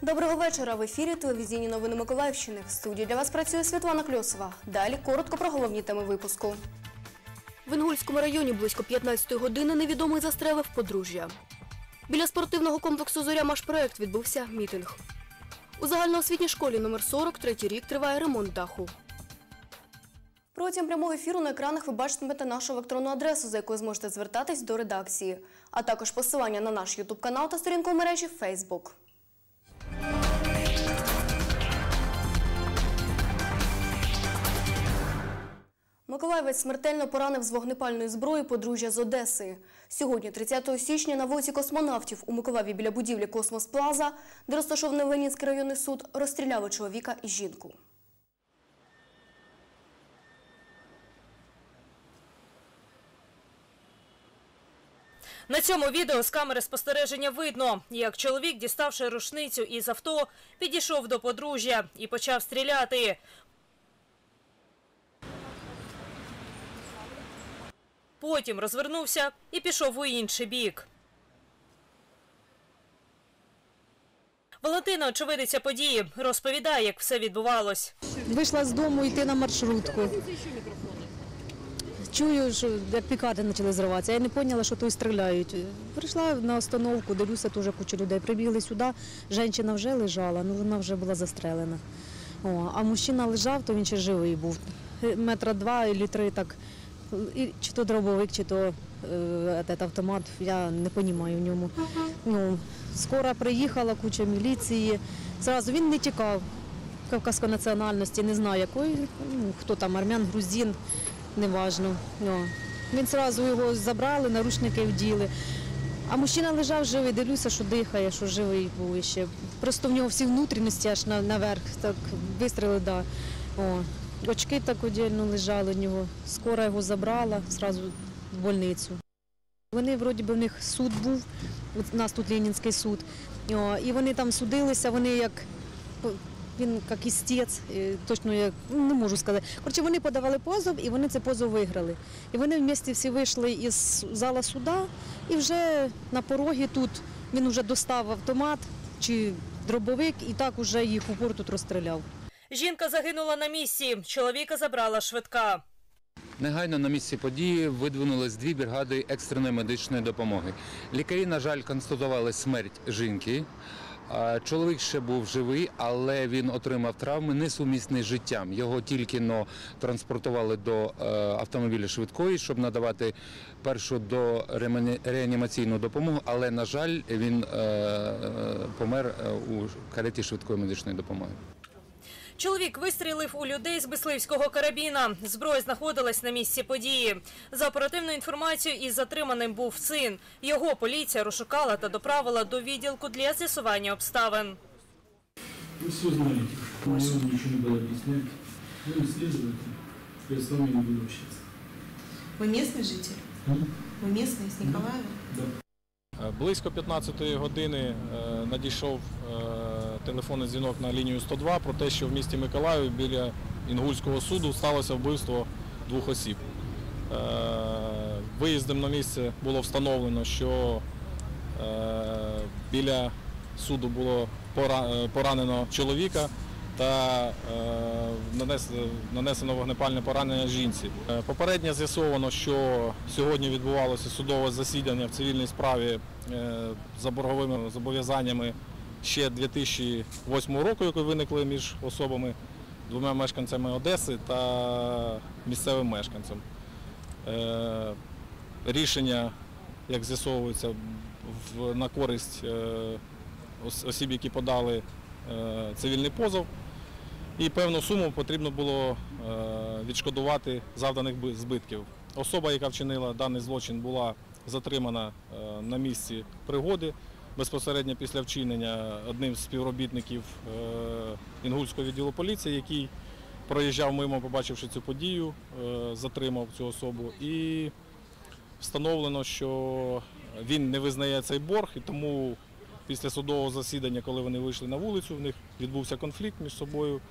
Доброго вечора. В ефірі телевізійні новини Миколаївщини. В студії для вас працює Світлана Кльосова. Далі коротко про головні теми випуску. В Інгульському районі близько 15-ї години невідомий застрелив подружжя. Біля спортивного комплексу «Зоря-Машпроект» відбувся мітинг. У загальноосвітній школі номер 40 третій рік триває ремонт даху. Протягом прямого ефіру на екранах ви бачитимете нашу електронну адресу, за якою зможете звертатись до редакції, а також посилання на наш ютуб-канал та сторінку в мережі Фейсбук. Миколаївець смертельно поранив з вогнепальної зброї подружжя з Одеси. Сьогодні, 30 січня, на вулиці Космонавтів у Миколаєві біля будівлі «Космос Плаза», де розташований Ленінський районний суд, розстріляли чоловіка і жінку. На цьому відео з камери спостереження видно, як чоловік, діставши рушницю із авто, підійшов до подружжя і почав стріляти. Потім розвернувся і пішов у інший бік. Валентина, очевидиця події, розповідає, як все відбувалось. Вийшла з дому йти на маршрутку. Чую, що як пікати почали зриватися. Я не зрозуміла, що то стріляють. Прийшла на остановку, дивлюся, теж куча людей. Прибігли сюди, жінка вже лежала, але вона вже була застрелена. А мужчина лежав, то він ще живий був. Метра 2 або 3 так. Чи то дробовик, чи то автомат, я не розумію в ньому. Скоро приїхала, куча міліції. Зразу він не тікав, кавказької національності, не знаю якої, хто там, армян, грузин, неважно. Він одразу його забрали, наручники вділи. А мужчина лежав живий, дивлюся, що дихає, що живий був ще. Просто в нього всі внутрішності аж наверх, так вистріли, да. Очки так віддільно лежали у нього. Скоро його забрала, одразу в больницю. Вони, вроді би, в них суд був, у нас тут Ленінський суд, і вони там судилися, вони він як істець, точно я не можу сказати. Коротше, вони подавали позов, і вони цей позов виграли. І вони вместе всі вийшли із зала суда, і вже на порогі тут він вже достав автомат чи дробовик, і так вже їх упор тут розстріляв. Жінка загинула на місці, чоловіка забрала швидка. Негайно на місці події видвинулись 2 бригади екстреної медичної допомоги. Лікарі, на жаль, констатували смерть жінки. Чоловік ще був живий, але він отримав травми, несумісні з життям. Його тільки транспортували до автомобіля швидкої, щоб надавати першу реанімаційну допомогу, але, на жаль, він помер у кареті швидкої медичної допомоги. Чоловік вистрілив у людей з мисливського карабіна. Зброя знаходилась на місці події. За оперативною інформацією, із затриманим був син. Його поліція розшукала та доправила до відділку для з'ясування обставин. Ви все знаєте. Вам нічого не було об'ясняти. Ви не слідуєте. Я з вами не буду общатися. Ви місцевий житель? Ви місцевий з Ніколаєва? Так. Близько 15-ї години надійшов телефонний дзвінок на лінію 102 про те, що в місті Миколаїв біля Інгульського суду сталося вбивство 2 осіб. Виїздом на місце було встановлено, що біля суду було поранено чоловіка та нанесено вогнепальне поранення жінці. Попередньо з'ясовано, що сьогодні відбувалося судове засідання в цивільній справі за борговими зобов'язаннями ще 2008 року, які виникли між особами, 2 мешканцями Одеси та місцевим мешканцем. Рішення, як з'ясовується, на користь осіб, які подали цивільний позов, і певну суму потрібно було відшкодувати завданих збитків. Особа, яка вчинила даний злочин, була затримана на місці пригоди. Безпосередньо після вчинення одним з співробітників Інгульського відділу поліції, який проїжджав мимо, побачивши цю подію, затримав цю особу. І встановлено, що він не визнає цей борг, і тому після судового засідання, коли вони вийшли на вулицю, в них відбувся конфлікт між собою.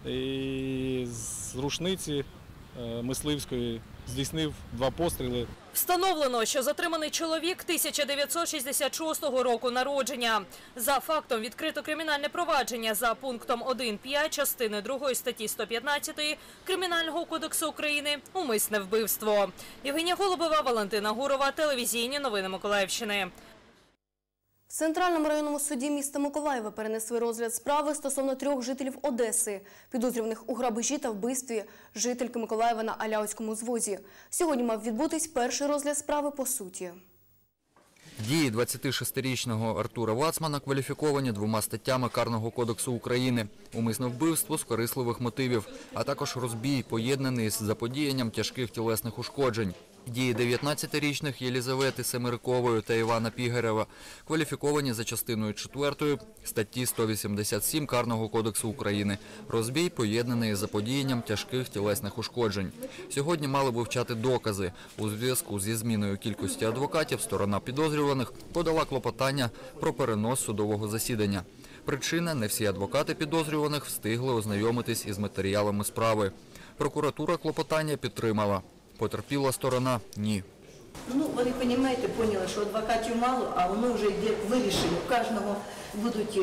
І з рушниці мисливської здійснив 2 постріли. Встановлено, що затриманий чоловік 1966 року народження. За фактом відкрито кримінальне провадження за пунктом 1.5 частини 2 статті 115 Кримінального кодексу України «Умисне вбивство». Євгенія Голубова, Валентина Гурова, телевізійні новини Миколаївщини. В Центральному районному суді міста Миколаєва перенесли розгляд справи стосовно 3 жителів Одеси, підозрюваних у грабежі та вбивстві жительки Миколаєва на Аляутському звозі. Сьогодні мав відбутись перший розгляд справи по суті. Дії 26-річного Артура Вацмана кваліфіковані 2 статтями Карного кодексу України – умисне вбивство з корисливих мотивів, а також розбій, поєднаний з заподіянням тяжких тілесних ушкоджень. Дії 19-річних Єлізавети Семирикової та Івана Пігарева кваліфіковані за частиною 4 статті 187 Карного кодексу України – розбій, поєднаний з заподіянням тяжких тілесних ушкоджень. Сьогодні мали вивчати докази. У зв'язку зі зміною кількості адвокатів сторона підозрюваних подала клопотання про перенос судового засідання. Причина – не всі адвокати підозрюваних встигли ознайомитись із матеріалами справи. Прокуратура клопотання підтримала. Потерпіла сторона – ні. Ну, вони, розумієте, поняли, що адвокатів мало, а воно вже йде вирішення. У кожного будуть,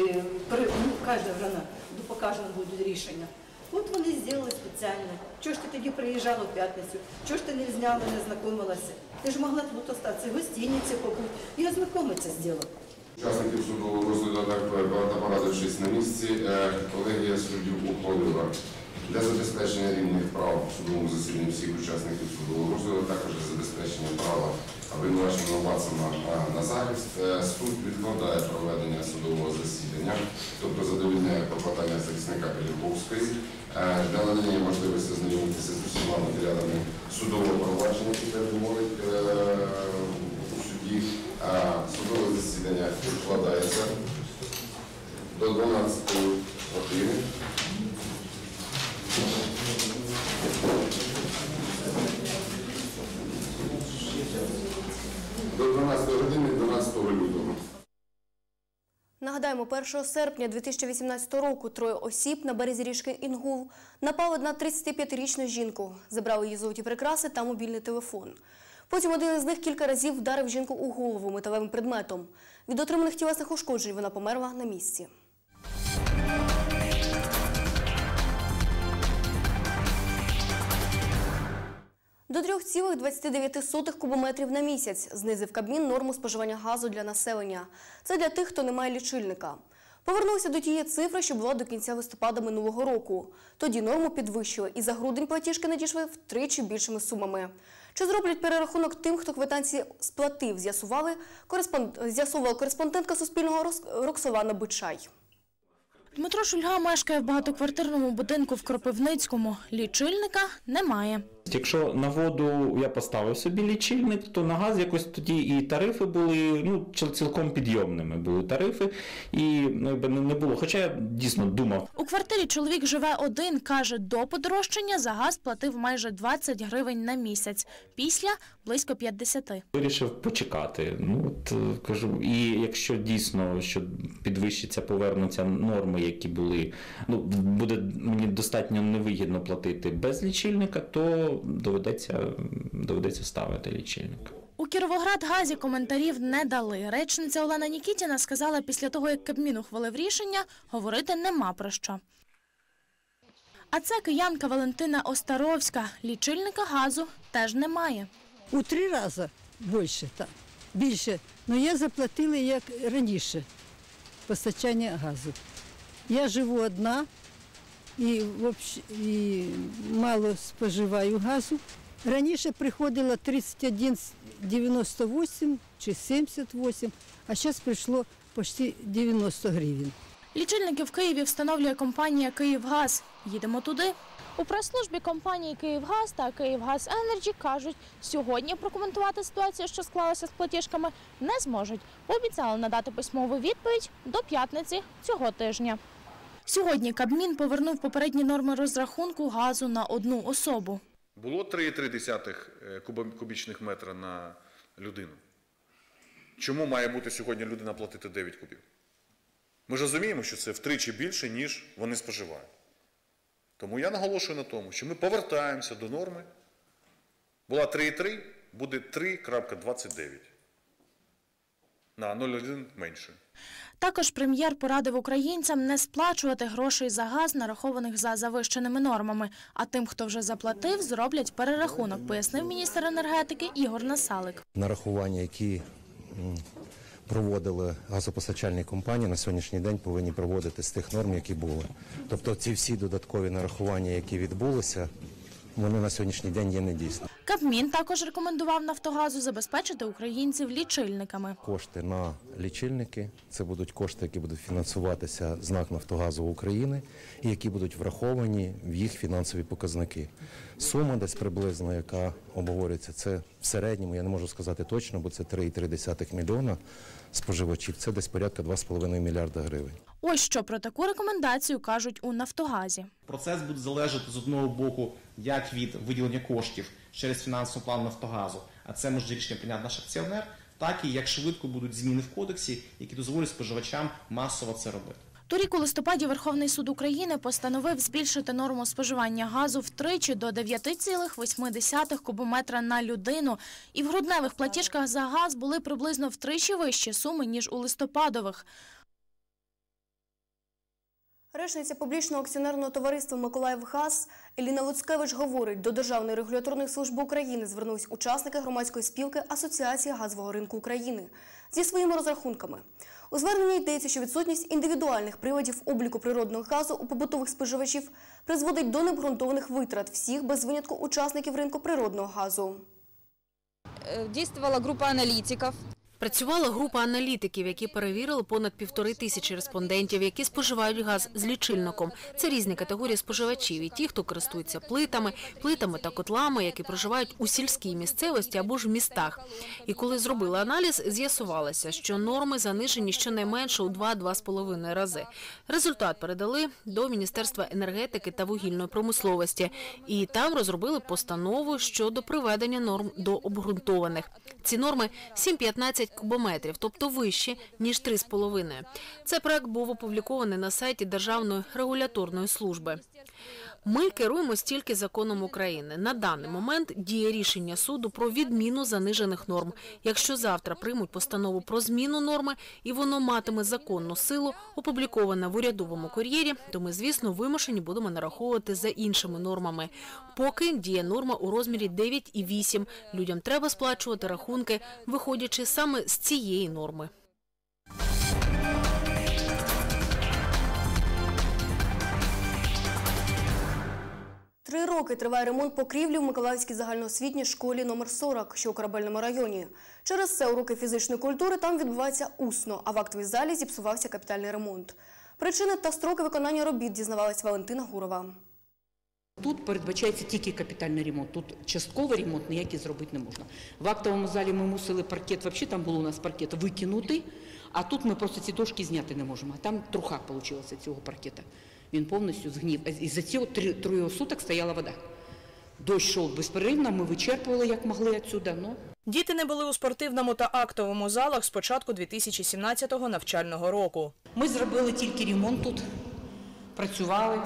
по кожному будуть рішення. От вони зробили спеціально. Чого ж ти тоді приїжджала в п'ятницю? Чого ж ти не зняла, не знайомилася? Ти ж могла тут остатися, в гостиниці побути і ознайомитися з ділом. Учасників судового розгляду, та порадившись на місці, колегія суддів ухвалила для забезпечення рівних прав в судовому засіданні всіх учасників судового розгляду, також для забезпечення права обвинуваченого Вацмана на захист, суд відкладає проведення судового засідання, тобто задовольняє клопотання захисника Пилиповської, для надання можливості ознайомитися з усіма матеріалами судового провадження, яке відмовить у суді. Судове засідання відкладається до 12 години. До 12 години 12 лютого. Нагадаємо, 1 серпня 2018 року 3 осіб на березі річки Інгул напали на 35-річну жінку, забрали її золоті прикраси та мобільний телефон. Потім один із них кілька разів вдарив жінку у голову металевим предметом. Від отриманих тілесних ушкоджень вона померла на місці. До 3,29 кубометрів на місяць знизив Кабмін норму споживання газу для населення. Це для тих, хто не має лічильника. Повернувся до тієї цифри, що була до кінця листопада минулого року. Тоді норму підвищили і за грудень платіжки надійшли втричі більшими сумами. Чи зроблять перерахунок тим, хто квитанції сплатив, з'ясувала кореспондентка Суспільного Роксолана Бичай. Дмитро Шульга мешкає в багатоквартирному будинку в Кропивницькому. Лічильника немає. Якщо на воду я поставив собі лічильник, то на газ якось тоді і тарифи були, цілком підйомними були тарифи, і не було, хоча я дійсно думав. У квартирі чоловік живе один, каже, до подорожчання за газ платив майже 20 гривень на місяць, після – близько 50. Вирішив почекати, кажу, і якщо дійсно, що підвищиться, повернуться норми, які були, буде мені достатньо невигідно платити без лічильника, то доведеться ставити лічильник. У Кіровоградгазі коментарів не дали. Речниця Олена Нікітіна сказала, після того, як Кабмін ухвалив рішення, говорити нема про що. А це киянка Валентина Остаровська. Лічильника газу теж немає. У 3 рази більше. Але я заплатила, як раніше, постачання газу. Я живу одна і мало споживаю газу. Раніше приходило 31,98 чи 78, а зараз прийшло почти 90 гривень. Лічильники в Києві встановлює компанія «Київгаз». Їдемо туди. У прес-службі компанії «Київгаз» та «Київгаз-Енерджі» кажуть, сьогодні прокоментувати ситуацію, що склалася з платіжками, не зможуть. Обіцяли надати письмову відповідь до п'ятниці цього тижня. Сьогодні Кабмін повернув попередні норми розрахунку газу на одну особу. Було 3,3 кубічних метра на людину. Чому має бути сьогодні людина платити 9 кубів? Ми ж розуміємо, що це втричі більше, ніж вони споживають. Тому я наголошую на тому, що ми повертаємося до норми. Була 3,3, буде 3,29. На 0,1 менше. Також прем'єр порадив українцям не сплачувати грошей за газ, нарахованих за завищеними нормами, а тим, хто вже заплатив, зроблять перерахунок, пояснив міністр енергетики Ігор Насалик. Нарахування, які проводили газопостачальні компанії, на сьогоднішній день повинні проводити з тих норм, які були. Тобто ці всі додаткові нарахування, які відбулися, вони на сьогоднішній день є недійсними. Кабмін також рекомендував «Нафтогазу» забезпечити українців лічильниками. Кошти на лічильники – це будуть кошти, які будуть фінансуватися з НАК «Нафтогазу України» і які будуть враховані в їх фінансові показники. Сума десь приблизно, яка обговорюється, це в середньому, я не можу сказати точно, бо це 3,3 мільйона споживачів, це десь порядка 2,5 мільярда гривень. Ось що про таку рекомендацію кажуть у «Нафтогазі». Процес буде залежати з одного боку як від виділення коштів через фінансовий план «Нафтогазу», а це може рішення прийняти наш акціонер, так і як швидко будуть зміни в кодексі, які дозволять споживачам масово це робити. Торік у листопаді Верховний суд України постановив збільшити норму споживання газу втричі до 9,8 кубометра на людину. І в грудневих платіжках за газ були приблизно втричі вищі суми, ніж у листопадових. Речниця публічного акціонерного товариства «Миколаївгаз» Еліна Луцкевич говорить, до Державної регуляторної служби України звернулись учасники громадської спілки Асоціація газового ринку України зі своїми розрахунками. У зверненні йдеться, що відсутність індивідуальних приладів обліку природного газу у побутових споживачів призводить до необґрунтованих витрат всіх без винятку учасників ринку природного газу. Дійствувала група аналітиків. Працювала група аналітиків, які перевірили понад 1500 респондентів, які споживають газ з лічильником. Це різні категорії споживачів. І ті, хто користуються плитами та котлами, які проживають у сільській місцевості або ж в містах. І коли зробили аналіз, з'ясувалося, що норми занижені щонайменше у 2–2,5 рази. Результат передали до Міністерства енергетики та вугільної промисловості. І там розробили постанову щодо приведення норм до обґрунтованих. Ці норми 7–15 кубометрів, тобто вищі, ніж 3,5. Цей проект був опублікований на сайті Державної регуляторної служби. Ми керуємось тільки законом України. На даний момент діє рішення суду про відміну занижених норм. Якщо завтра приймуть постанову про зміну норми і воно матиме законну силу, опубліковане в урядовому кур'єрі, то ми, звісно, вимушені будемо нараховувати за іншими нормами. Поки діє норма у розмірі 9,8. Людям треба сплачувати рахунки, виходячи саме з цієї норми. 3 роки триває ремонт покрівлі в Миколаївській загальноосвітній школі номер 40, що у Корабельному районі. Через це уроки фізичної культури там відбуваються усно, а в актовій залі зіпсувався капітальний ремонт. Причини та строки виконання робіт дізнавалась Валентина Гурова. Тут передбачається тільки капітальний ремонт, тут частковий ремонт ніякий зробити не можна. В актовому залі ми мусили паркет, взагалі там було у нас паркет викинутий, а тут ми просто ці дошки зняти не можемо. А там труха вийшла цього паркета. Він повністю згнив. Із-за цього 3 суток стояла вода. Дощ йшов безперервно, ми вичерпували, як могли відсюди. Діти не були у спортивному та актовому залах з початку 2017 навчального року. Ми зробили тільки ремонт тут, працювали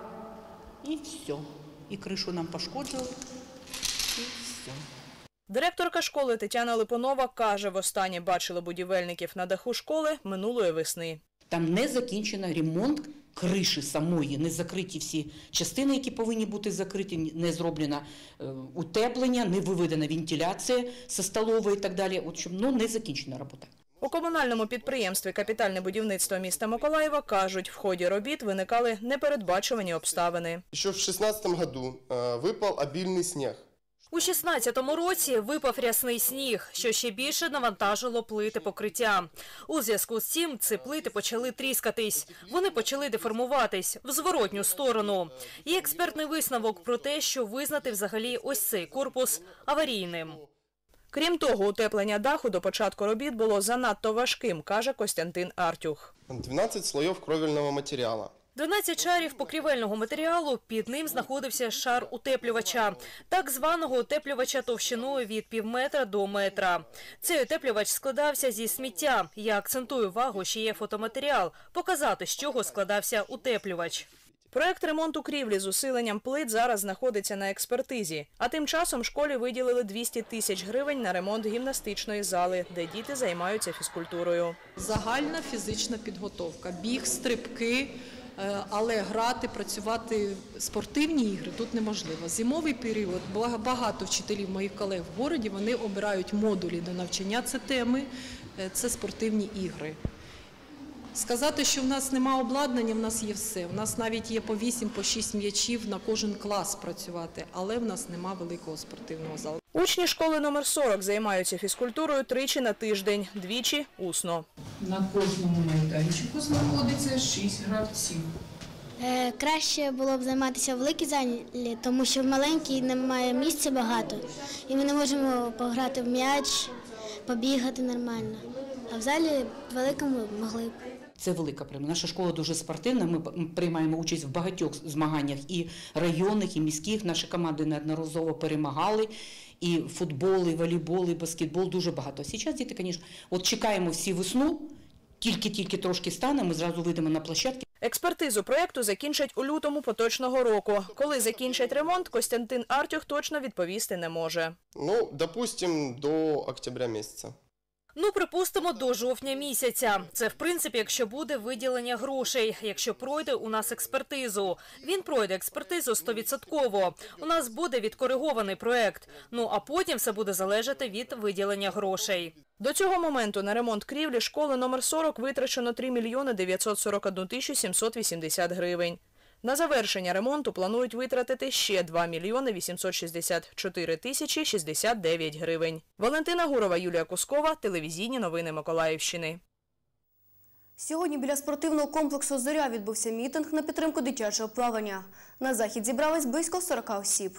і все. І кришу нам пошкоджили, і все. Директорка школи Тетяна Липонова каже, востаннє бачили будівельників на даху школи минулої весни. Там не закінчено ремонт криші самої, не закриті всі частини, які повинні бути закриті, не зроблено утеплення, не виведена вентиляція зі столової і так далі. Не закінчена робота. У комунальному підприємстві «Капітальне будівництво міста Миколаєва» кажуть, в ході робіт виникали непередбачувані обставини. Ще в 2016 році випав обильний сніг. У 2016 році випав рясний сніг, що ще більше навантажило плити покриття. У зв'язку з цим ці плити почали тріскатись. Вони почали деформуватись в зворотню сторону. Є експертний висновок про те, що визнати взагалі ось цей корпус аварійним. Крім того, утеплення даху до початку робіт було занадто важким, каже Костянтин Артюх. 12 слоїв кровельного матеріалу. 12 шарів покрівельного матеріалу, під ним знаходився шар утеплювача, так званого утеплювача товщиною від півметра до метра. Цей утеплювач складався зі сміття. Я акцентую увагу, що є фотоматеріал, показати, з чого складався утеплювач. Проект ремонту крівлі з усиленням плит зараз знаходиться на експертизі. А тим часом школі виділили 200 тисяч гривень на ремонт гімнастичної зали, де діти займаються фізкультурою. Загальна фізична підготовка, біг, стрибки, але грати, працювати спортивні ігри тут неможливо. Зимовий період, багато вчителів моїх колег в городі, вони обирають модулі до навчання, це теми, це спортивні ігри. Сказати, що в нас немає обладнання, в нас є все. У нас навіть є по 8, по 6 м'ячів на кожен клас працювати, але в нас немає великого спортивного залу. Учні школи номер 40 займаються фізкультурою 3 на тиждень, 2 усно. На кожному майданчику знаходиться 6 гравців. Краще було б займатися в великій залі, тому що в маленькій немає місця багато, і ми не можемо пограти в м'яч, побігати нормально. А в залі великому могли б. Це велика премія. Наша школа дуже спортивна, ми приймаємо участь в багатьох змаганнях і районних, і міських. Наші команди неодноразово перемагали. І футбол, і волейбол, і баскетбол, дуже багато. А зараз діти, звісно, от чекаємо всі весну, тільки трошки стане, ми зразу вийдемо на площадки. Експертизу проєкту закінчать у лютому поточного року. Коли закінчать ремонт, Костянтин Артюх точно відповісти не може. Допустим, до октября місяця. Припустимо, до жовтня місяця. Це, в принципі, якщо буде виділення грошей, якщо пройде у нас експертизу. Він пройде експертизу 100%. У нас буде відкоригований проект. А потім все буде залежати від виділення грошей. До цього моменту на ремонт крівлі школи номер 40 витрачено 3 мільйони 941 тисячу 780 гривень. На завершення ремонту планують витратити ще 2 мільйони 864 тисячі 69 гривень. Валентина Гурова, Юлія Кускова, телевізійні новини Миколаївщини. Сьогодні біля спортивного комплексу «Зоря» відбувся мітинг на підтримку дитячого плавання. На захід зібрались близько 40 осіб.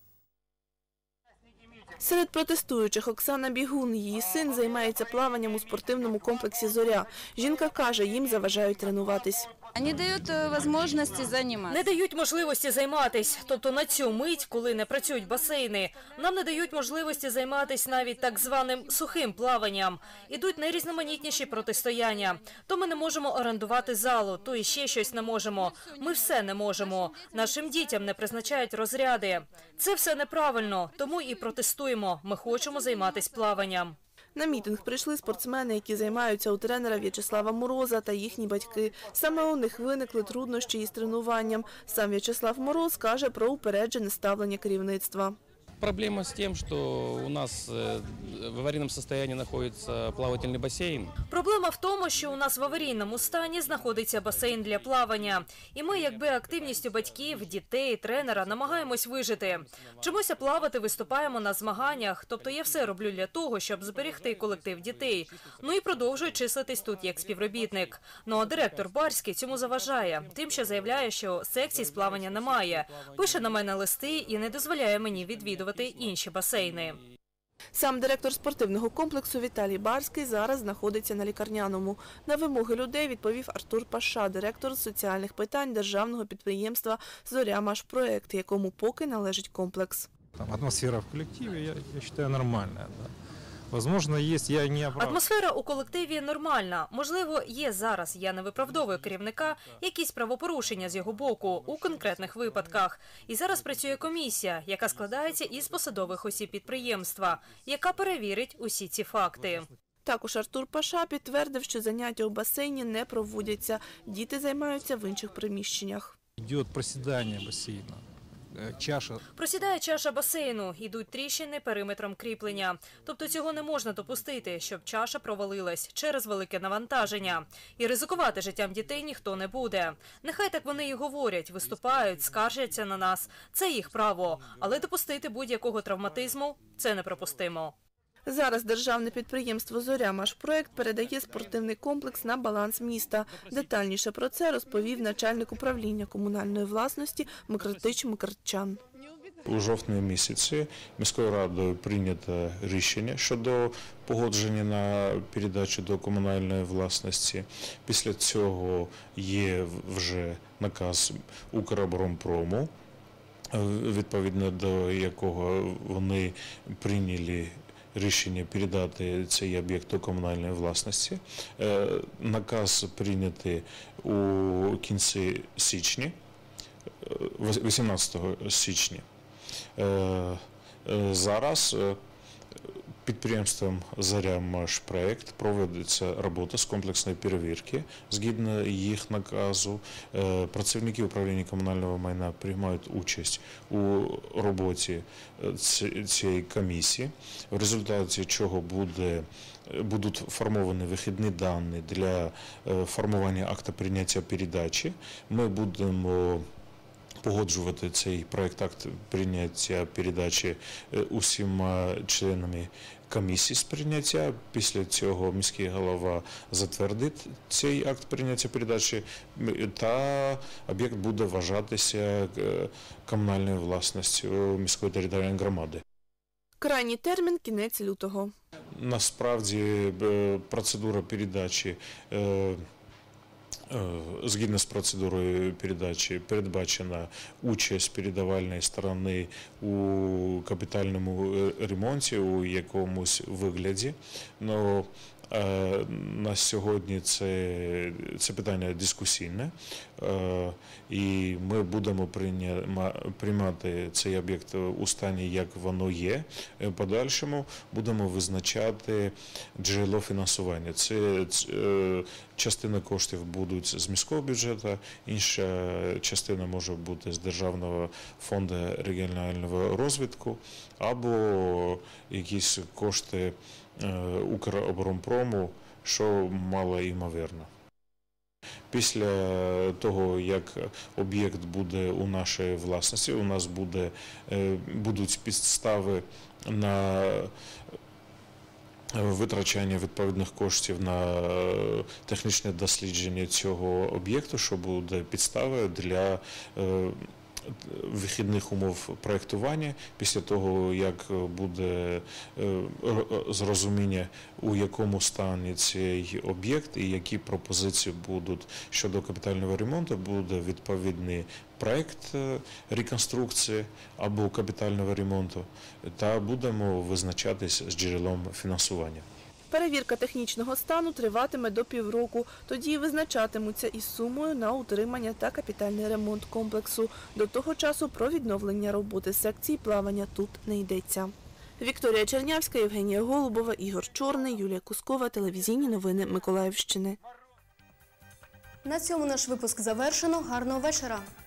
Серед протестуючих Оксана Бігун. Її син займається плаванням у спортивному комплексі «Зоря». Жінка каже, їм заважають тренуватись. Не дають можливості займатися. Не дають можливості займатися. Тобто на цю мить, коли не працюють басейни, нам не дають можливості займатися навіть так званим сухим плаванням. Ідуть найрізноманітніші протистояння. То ми не можемо орендувати залу, то і ще щось не можемо. Ми все не можемо. Нашим дітям не призначають розряди. Це все неправильно, тому і протестуємо. Ми хочемо займатися плаванням. На мітинг прийшли спортсмени, які займаються у тренера В'ячеслава Мороза та їхні батьки. Саме у них виникли труднощі із тренуванням. Сам В'ячеслав Мороз каже про упереджене ставлення керівництва. Проблема с тем, что у нас в аварийном состоянии находится плавательный бассейн. Проблема в тому, що у нас в аварійному стані знаходиться басейн для плавання. І ми, якби активністю батьків, дітей, тренера, намагаємось вижити. Вчимося плавати, виступаємо на змаганнях. Тобто я все роблю для того, щоб зберегти колектив дітей. І продовжую числитись тут як співробітник. А директор Барський цьому заважає. Тим, що заявляє, що секцій з плавання немає. Пише на мене листи і не дозволяє мені відвідувати інші басейни. Сам директор спортивного комплексу Віталій Барський зараз знаходиться на лікарняному. На вимоги людей відповів Артур Паша, директор з соціальних питань державного підприємства «Зоря-Машпроект», якому поки належить комплекс. Атмосфера в колективі, я вважаю, нормальна. Возможно, есть, я не оправдываю. Атмосфера у колективі нормальна. Можливо, є зараз, я не виправдовую керівника, якісь правопорушення з його боку у конкретних випадках. І зараз працює комісія, яка складається із посадових осіб підприємства, яка перевірить усі ці факти. Також Артур Паша підтвердив, що заняття у басейні не проводяться. Діти займаються в інших приміщеннях. Йде просідання басейну. Просідає чаша басейну, йдуть тріщини периметром кріплення. Тобто цього не можна допустити, щоб чаша провалилась через велике навантаження. І ризикувати життям дітей ніхто не буде. Нехай так вони і говорять, виступають, скаржаться на нас. Це їх право. Але допустити будь-якого травматизму – це неприпустимо. Зараз державне підприємство «Зоря-Машпроект» передає спортивний комплекс на баланс міста. Детальніше про це розповів начальник управління комунальної власності Микритич Микритчан. У жовтні місяці міською радою прийнято рішення щодо погодження на передачу до комунальної власності. Після цього є вже наказ Укроборонпрому, відповідно до якого вони прийняли рішення передати цей об'єкт до комунальної власності. Наказ прийнятий у кінці січня. 18 січня. Зараз підприємством «Заря-Машпроект» проводиться робота з комплексної перевірки. Згідно їх наказу, працівники управління комунального майна приймають участь у роботі цієї комісії, в результаті чого будуть формовані вихідні дані для формування акта прийняття передачі. Ми будемо погоджувати цей проект акт прийняття передачі усіма членами комісії з прийняття. Після цього міський голова затвердить цей акт прийняття передачі та об'єкт буде вважатися комунальною власністю міської територіальної громади. Крайній термін – кінець лютого. Насправді процедура передачі згідно з процедурою передачі передбачена участь передавальної сторони у капітальному ремонті у якомусь вигляді. Но на сьогодні це питання дискусійне, і ми будемо приймати цей об'єкт у стані, як воно є. В подальшому будемо визначати джерело фінансування. Це частина коштів будуть з міського бюджету, інша частина може бути з Державного фонду регіонального розвитку або якісь кошти Укроборонпрому, що мало ймовірно. Після того, як об'єкт буде у нашій власності, у нас будуть підстави на витрачання відповідних коштів на технічне дослідження цього об'єкту, що буде підставою для вихідних умов проєктування, після того, як буде зрозуміння, у якому стані цей об'єкт і які пропозиції будуть щодо капітального ремонту, буде відповідний проєкт реконструкції або капітального ремонту, та будемо визначатись з джерелом фінансування. Перевірка технічного стану триватиме до півроку. Тоді і визначатимуться із сумою на утримання та капітальний ремонт комплексу. До того часу про відновлення роботи секції плавання тут не йдеться. Вікторія Чернявська, Євгенія Голубова, Ігор Чорний, Юлія Кускова. Телевізійні новини Миколаївщини. На цьому наш випуск завершено. Гарного вечора.